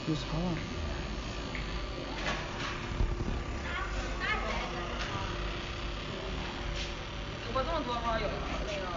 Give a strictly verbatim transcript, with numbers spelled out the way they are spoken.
有啥啊？ 我这么多吗？有那个。